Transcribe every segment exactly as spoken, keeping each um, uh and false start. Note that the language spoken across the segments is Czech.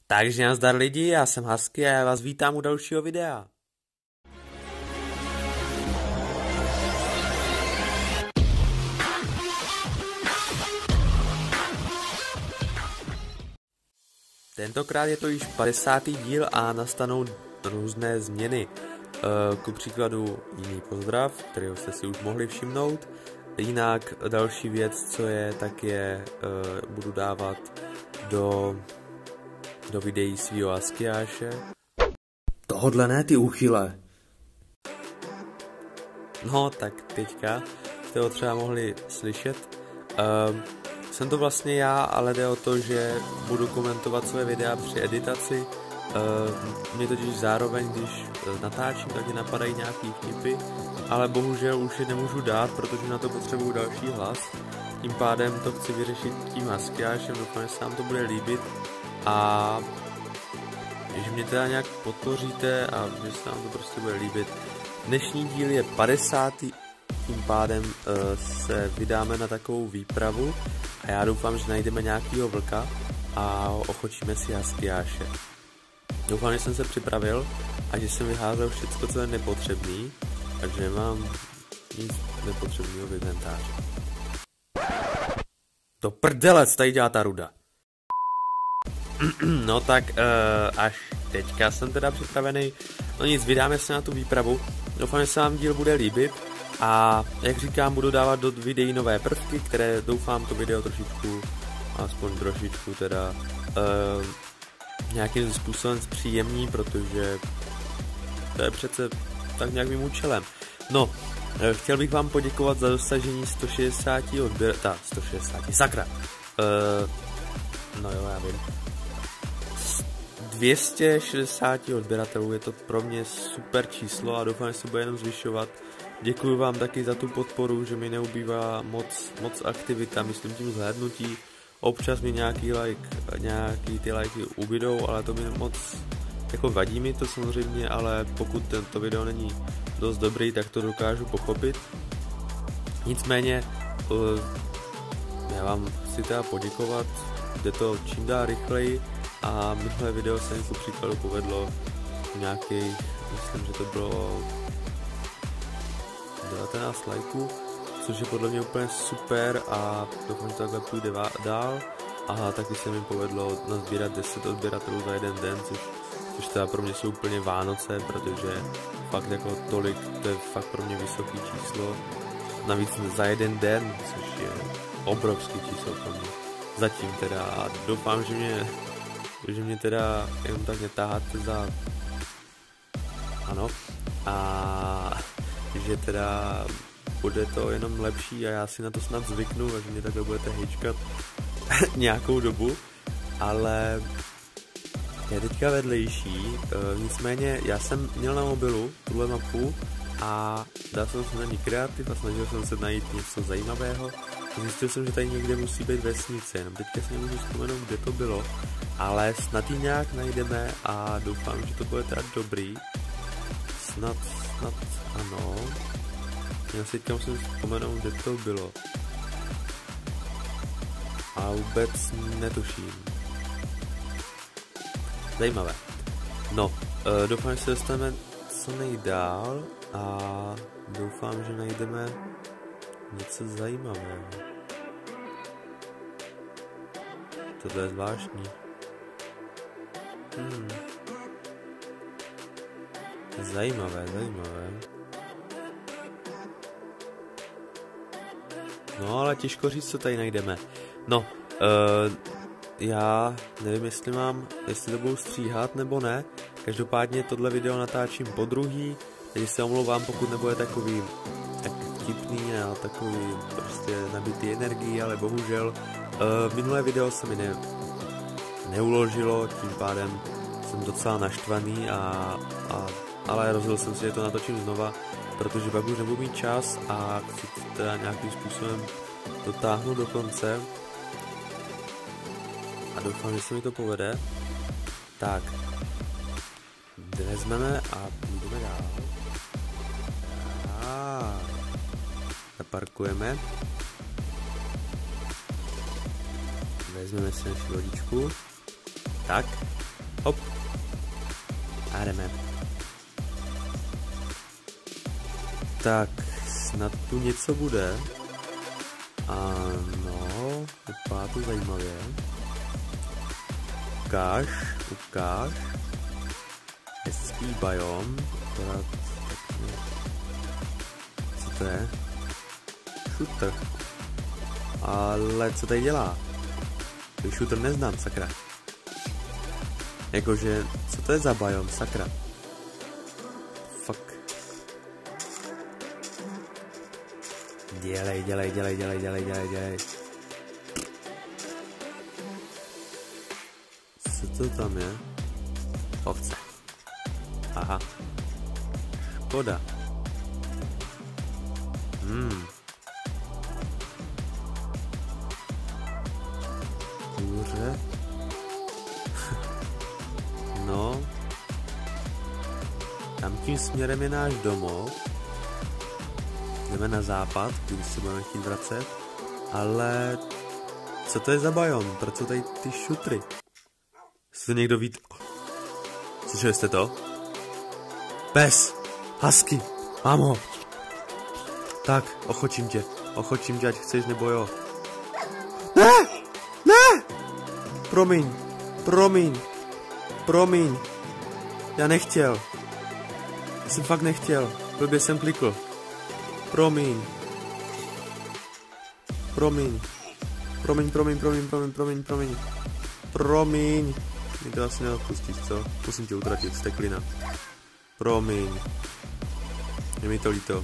Takže nazdar lidi, já jsem Husky a já vás vítám u dalšího videa. Tentokrát je to již padesátý díl a nastanou různé změny. Ku příkladu jiný pozdrav, kterého jste si už mohli všimnout. Jinak další věc, co je, tak je, budu dávat do, do videí svýho Askiáše. Tohodle ne, ty úchyle. No, tak teďka jste ho třeba mohli slyšet. Uh, jsem to vlastně já, ale jde o to, že budu komentovat své videa při editaci. Uh, mě totiž zároveň, když natáčím, tak mě napadají nějaký vtipy, ale bohužel už je nemůžu dát, protože na to potřebuju další hlas. Tím pádem to chci vyřešit tím Askiášem, doufám, že se vám to bude líbit a že mě teda nějak podpoříte a že se vám to prostě bude líbit. Dnešní díl je padesátý, tím pádem uh, se vydáme na takovou výpravu a já doufám, že najdeme nějakýho vlka a ochočíme si Askiáše. Doufám, že jsem se připravil a že jsem vyházel všechno, co je nepotřebný a že nemám nic nepotřebného v inventáři. To prdelec, tady dělá ta ruda. No tak uh, až teďka jsem teda připravený. No nic, vydáme se na tu výpravu. Doufám, že se vám díl bude líbit. A jak říkám, budu dávat do videí nové prvky, které doufám to video trošičku, aspoň trošičku teda, uh, nějakým způsobem zpříjemní, protože to je přece tak nějak mým účelem. No, chtěl bych vám poděkovat za dosažení sto šedesát odběr... Ta, sto šedesát, sakra. Uh, no jo, já vím. dvě stě šedesát odběratelů, je to pro mě super číslo a doufám, že se bude jenom zvyšovat. Děkuji vám taky za tu podporu, že mi neubývá moc, moc aktivita, myslím tím zhlédnutí. Občas mi nějaký like, nějaký ty lajky ubydou, ale to mi moc, jako vadí mi to samozřejmě, ale pokud tento video není dost dobrý, tak to dokážu pochopit. Nicméně, já vám chci teda poděkovat, jde to čím dál rychleji a minulé video se mi ku příkladu povedlo nějakých, myslím, že to bylo devatenáct lajků, což je podle mě úplně super a doufám, že takhle půjde dál. A taky se mi povedlo nazbírat deset odběratelů za jeden den, což, což teda pro mě jsou úplně Vánoce, protože fakt jako tolik, to je fakt pro mě vysoké číslo. Navíc za jeden den, což je obrovský číslo pro mě. Zatím teda a doufám, že mě, že mě teda jenom tak netáháte za... Ano. A že teda bude to jenom lepší a já si na to snad zvyknu a že mě takhle budete hejčkat nějakou dobu, ale je teďka vedlejší, e, nicméně já jsem měl na mobilu tuhle mapu a dal jsem se na ní kreativ a snažil jsem se najít něco zajímavého. Zjistil jsem, že tady někde musí být vesnice, jenom teďka si nemůžu vzpomenout, kde to bylo, ale snad ji nějak najdeme a doufám, že to bude teda dobrý. Snad, snad ano. Já si teďka musím vzpomenout, kde to bylo. A vůbec netuším. Zajímavé. No, e, doufám, že se dostaneme co nejdál a doufám, že najdeme něco zajímavého. Tohle je zvláštní. Hmm. Zajímavé, zajímavé. No, ale těžko říct, co tady najdeme. No, uh, já nevím, jestli mám, jestli to budu stříhat nebo ne. Každopádně tohle video natáčím po druhý, takže se omlouvám, pokud nebude takový tak vtipný a takový prostě nabitý energií, ale bohužel uh, minulé video se mi ne, neuložilo, tím pádem jsem docela naštvaný, a, a, ale rozhodl jsem si, že to natočím znova, protože pak už nebudu mít čas a chci teda nějakým způsobem dotáhnout do konce a doufám, že se mi to povede. Tak, vezmeme a půjdeme dál. A zaparkujeme. Vezmeme si naši lodičku. Tak. Hop. A jdeme. Tak, snad tu něco bude. Ano, vypadá to zajímavě. Ukáž, ukáž. Hezký biom. Akorát, co to je? Shooter. Ale co tady dělá? Ten shooter neznám, sakra. Jakože, co to je za biom, sakra? Fuck. Dělej, dělej, dělej, dělej, dělej, dělej, dělej. Co to tam je? Ovce. Aha. Škoda. Hmm. Kůře. No. Tam tím směrem je náš domov. Jdeme na západ, když se budeme chtít vracet. Ale... Co to je za biom? Proč jsou tady ty šutry? Jestli to někdo ví... Slyšeli jste to? Pes! Husky! Mám ho! Tak, ochočím tě. Ochočím tě, ať chceš nebo jo. Ne! Ne! Promiň. Promiň. Promiň. Já nechtěl. Já jsem fakt nechtěl. Blbě jsem klikl. Promiň. Promiň. Promiň, promiň, promiň, promiň, promiň, promiň. Promiň. Mě to asi neodpustíš, co? Musím tě utratit, steklina. Promiň. Je mi to líto.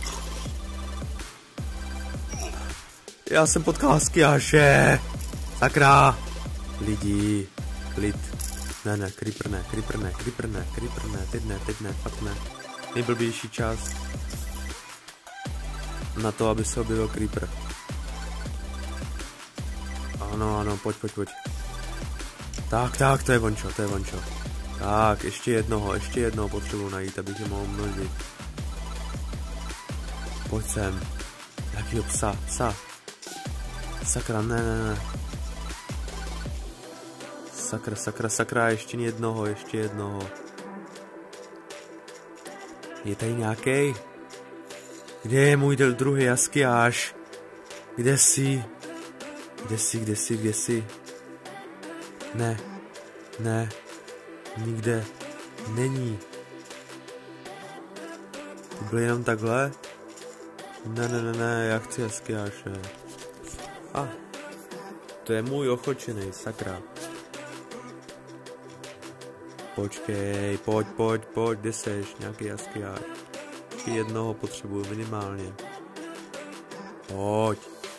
Já jsem potkal Skiáše. Sakra. Lidi. Klid. Ne, ne, creeper ne, creeper ne, creeper ne, creeper ne, teď ne, teď ne, fakt ne. Nejblbější čas na to, aby se objevil creeper. Ano, ano, pojď, pojď, pojď. Tak, tak, to je vončo, to je vončo. Tak, ještě jednoho, ještě jednoho potřebuji najít, abych je mohl množit. Pojď sem. Jakýho psa, psa. Sakra, ne, ne, ne. Sakra, sakra, sakra, ještě jednoho, ještě jednoho. Je tady nějaký? Kde je můj druhý Skiáš? Kde jsi? Kde jsi, kde jsi, kde jsi? Ne, ne, nikde není. To bylo jenom takhle? Ne, ne, ne, ne, já chci Skiáše. A, ah, to je můj ochočený, sakra. Počkej, pojď, pojď, pojď, kde seš, nějaký Skiáš. Ještě jednoho potřebuju minimálně. Pojď.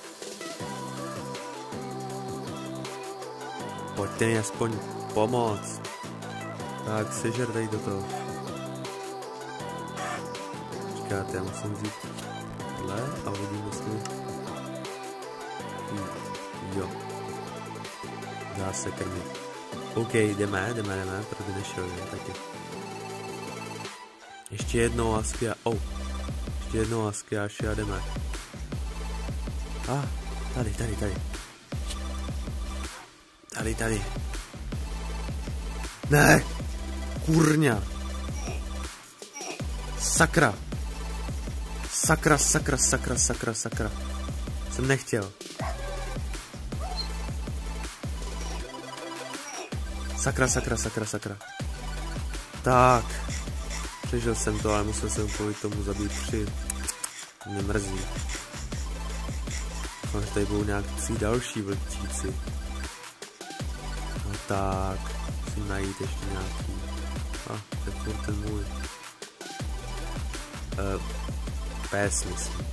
Pojďte mi aspoň pomoct. Tak, sežer tady do toho. Počkáte, já musím vzít tohle a uvidím, jestli... Jo. Dá se krmit. OK, jdeme, jdeme, jdeme, protože nešel, je taky. Ještě jednou Askia, oh. Ještě jednou Skiáši a jdeme. A, ah, tady, tady, tady. Tady, tady. Ne! Kurňa! Sakra! Sakra, sakra, sakra, sakra, sakra. Jsem nechtěl. Sakra, sakra, sakra, sakra. Tak. Přežil jsem to, ale musel jsem kvůli tomu zabít tři. Mě mrzí. Doufám, že tady budou nějaký další vlčíci. No tak. Musím najít ještě nějaký. A, ah, to je furt ten můj. Uh, pes, myslím.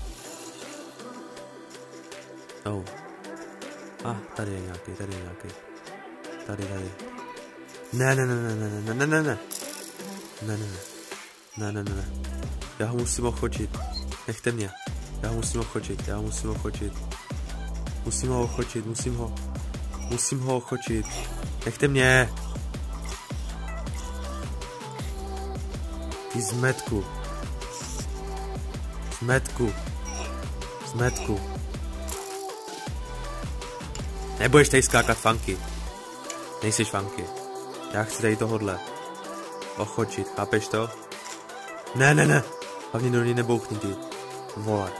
Oh. A, ah, tady je nějaký, tady je nějaký. Tady, tady. Ne, ne, ne, ne, ne, ne, ne, ne, ne. Ne, ne, ne. Ne, ne, ne, ne. Já ho musím ochočit. Nechte mě. Já ho musím ochočit, já ho musím ochočit. Musím ho ochočit, musím ho. Musím ho ochočit. Nechte mě. Ty zmetku. Zmetku. Zmetku. Nebudeš tady skákat funky. Nejseš funky. Já chci tady tohodle. Ochočit, chápeš to? Ne, ne, ne. Hlavně do něj nebouchni ty. Vole.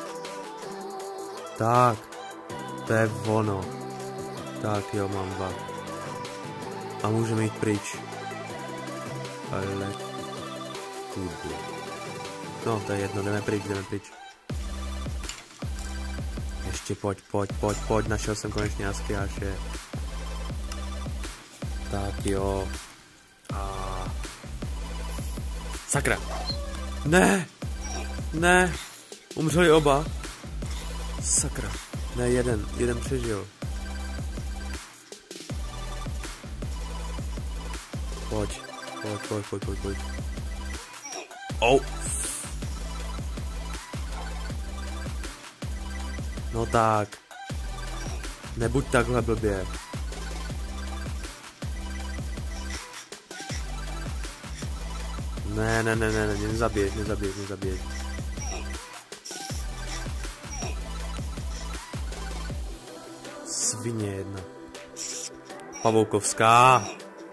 Tak. To je ono. Tak jo, mám dva. A můžeme jít pryč. Ale... Kudy. No, to je jedno, jdeme pryč, jdeme pryč. Ještě pojď, pojď, pojď, pojď, našel jsem konečně Jaskiáše. Tak jo. A... Sakra. Ne! Ne! Umřeli oba. Sakra. Ne, jeden, jeden přežil. Pojď, pojď, pojď, pojď, pojď, pojď. Oh. No tak. Nebuď takhle blbě. Ne, ne, ne, ne, ne, nezabiješ, nezabiješ, nezabiješ. Svině jedna. Pavoukovská.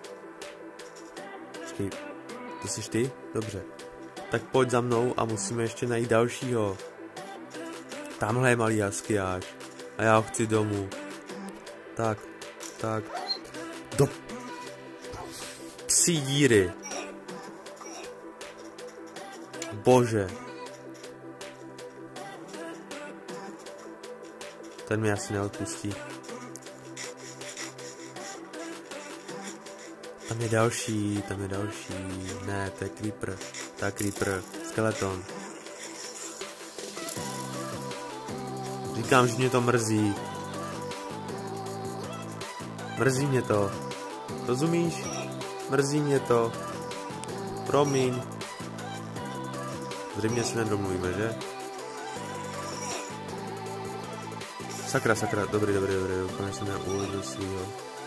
Počkej, to jsi ty? Dobře. Tak pojď za mnou a musíme ještě najít dalšího. Tamhle je malý Jaskiáš. A já ho chci domů. Tak, tak. Do... Psí díry. Bože. Ten mi asi neodpustí. Tam je další, tam je další. Ne, to je creeper. To je creeper. Skeleton. Říkám, že mě to mrzí. Mrzí mě to. Rozumíš? Mrzí mě to. Promiň. Zřejmě se nedomluvíme, že? Sakra, sakra, dobrý, dobrý, dobrý, úplně jsem neuložil svýho.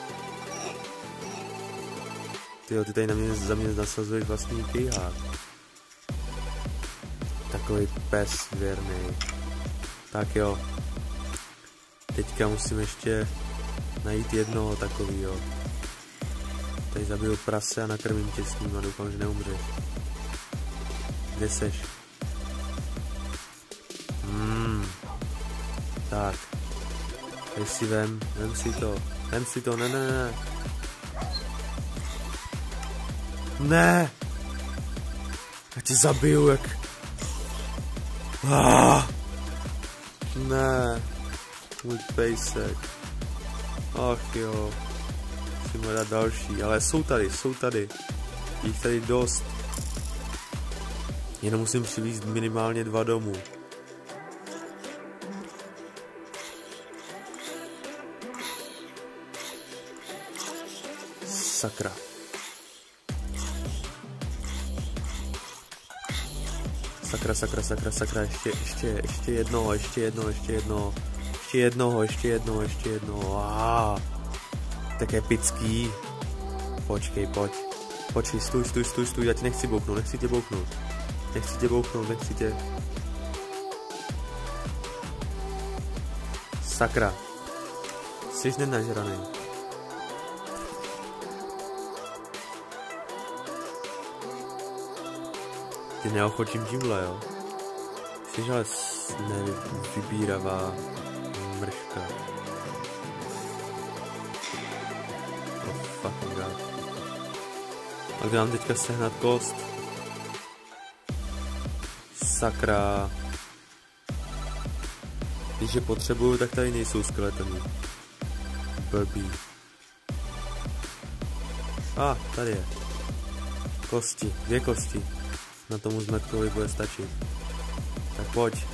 Tyjo, ty tady na mě, za mě nasazuješ vlastní kejhák. Takový pes věrný. Tak jo. Teďka musím ještě najít jednoho takovýho. Tady zabiju prase a nakrmím tě s ním a doufám, že neumřeš. Kde seš? Hmm. Tak. Tady si vem, vem si to, vem si to, ne, ne, ne. Ne! Já tě zabiju, jak... Ah! Ne. Můj pejsek. Ach jo. Musím hledat další, ale jsou tady, jsou tady. Jich tady dost. Jenom musím přivízt minimálně dva domů. Sakra. Sakra, sakra, sakra, sakra, ještě, ještě, ještě jedno, ještě jedno, ještě jedno, ještě jednoho, ještě jedno, ještě jedno, aaa. Tak epický. Počkej, pojď. Počkej, stůj, stůj, stůj, stůj, já tě nechci bouknout, nechci tě bouknout. Nechci tě bouknout, nechci tě. Sakra. Jsi nenažranej. Ty neochočím tímhle, jo. Jsi ale nevybíravá mrška. Oh fucking god. A kde mám teďka sehnat kost? Sakra. Když je potřebuju, tak tady nejsou skeletony. Blbý. A, ah, tady je. Kosti, dvě kosti. Na tomu zmetkovi bude stačit. Tak pojď.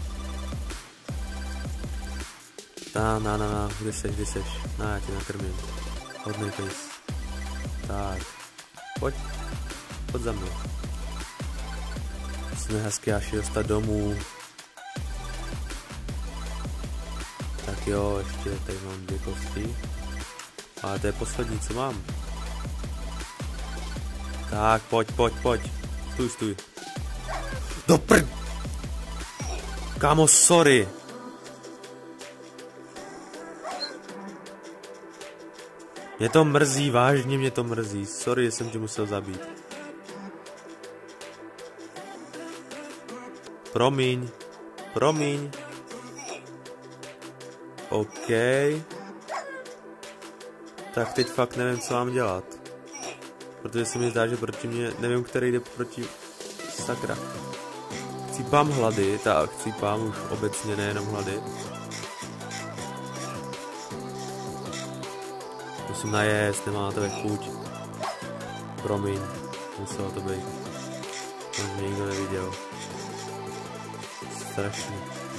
Ta, na, na, na, kde seš, kde seš? Na, já tě nakrmím. Hodnej pejs. Tak. Pojď. Pojď za mnou. Musíme Jaskiáši dostat domů. Tak jo, ještě tady mám dvě kosti. Ale to je poslední, co mám. Tak, pojď, pojď, pojď. Stůj, stůj. Do prd... Kámo, sorry. Mě to mrzí, vážně mě to mrzí. Sorry, že jsem tě musel zabít. Promiň. Promiň. OK. Tak teď fakt nevím, co mám dělat. Protože se mi zdá, že proti mě, nevím, který jde proti... Sakra. Chcípám hlady, tak chcípám už obecně, nejenom hlady. Musím najíst, nemám na tebe chuť. Promiň, muselo to být. To mě nikdo neviděl. Strašně.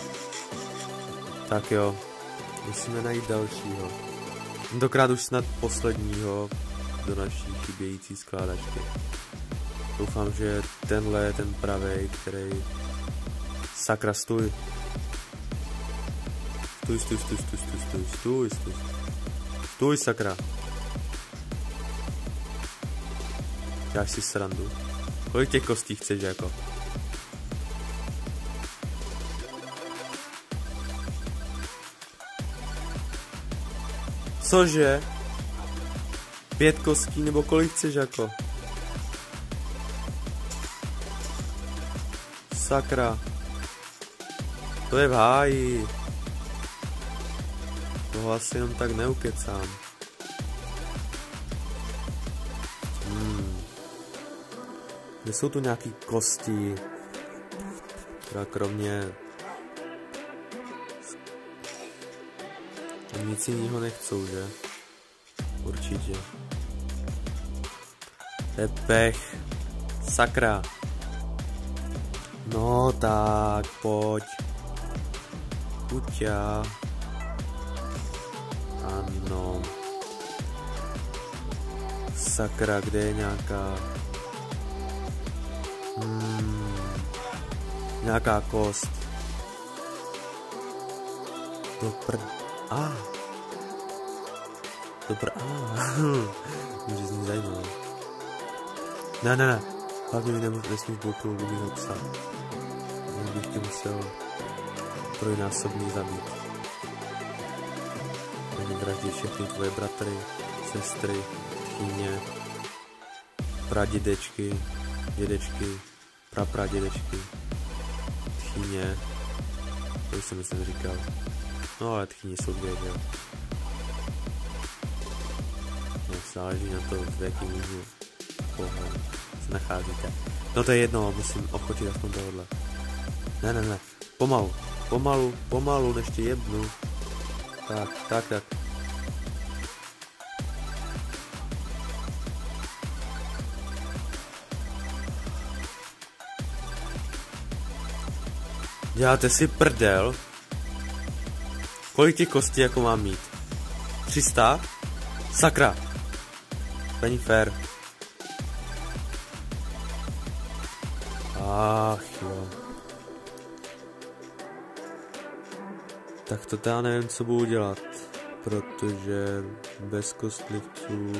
Tak jo, musíme najít dalšího. Tentokrát už snad posledního do naší chybějící skládačky. Doufám, že tenhle je ten pravej, který... Sakra, stůj. Stůj, stůj, stůj, stůj, stůj, stůj, stůj, stůj. Stůj, sakra. Děláš si srandu. Kolik těch kostí chceš, jako? Cože? Pět kostí, nebo kolik chceš, jako? Sakra. To je v háji. Toho asi jenom tak neukecám. Hmm. Kde jsou tu nějaký kosti? Teda kromě... Nic jiného nechcou, že? Určitě. To je pech. Sakra. No tak, pojď. Kuťa. Ano. Sakra, kde je nějaká... Hmm. Nějaká kost. Do prd... Ah. Do prd... Ah. Může z ní zajímavé. Ne, ne, ne. Hlavně mi nesmíš bloknout do mýho psa. Já bych tě musel trojnásobně zabít. Oni vraždí všechny tvoje bratry, sestry, tchýně, pradědečky, dědečky, prapradědečky, tchýně. To už jsem myslím říkal. No ale tchýně jsou dvě, že jo. No, záleží na to, v jakým úhlu pohledu se nacházíte. No to je jedno, musím ochotit aspoň tohohle. Ne, ne, ne, pomalu, pomalu, pomalu, než tě jebnu. Tak, tak, tak. Děláte si prdel? Kolik těch kostí jako mám mít? tři sta? Sakra! To není fér. Ach jo. Tak to já nevím, co budu dělat, protože bez kostlivců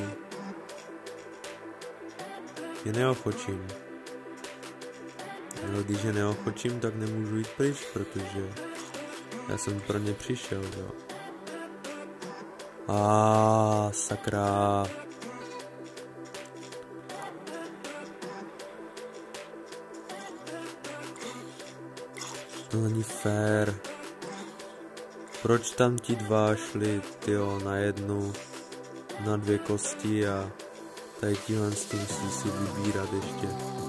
je neochočím. No, když je neochočím, tak nemůžu jít pryč, protože já jsem pro ně přišel, jo. A sakra. To není fér. Proč tam ti dva šli, tyjo, na jednu, na dvě kosti a tady tíhle s tím musí si vybírat ještě.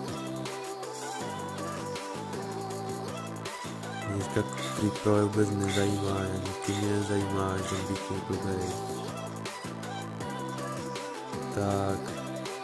Mě říká, creeper vůbec nezajímá, ani ty mě nezajímá, že bych měl blbej. Tak.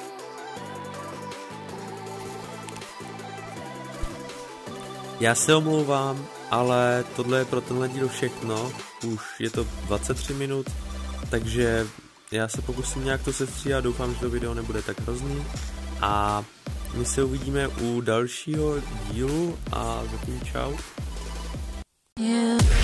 Já se omlouvám, ale tohle je pro tenhle díl všechno. Už je to dvacet tři minut, takže já se pokusím nějak to sestříhat, doufám, že to video nebude tak hrozný. A my se uvidíme u dalšího dílu a zatím čau. Yeah.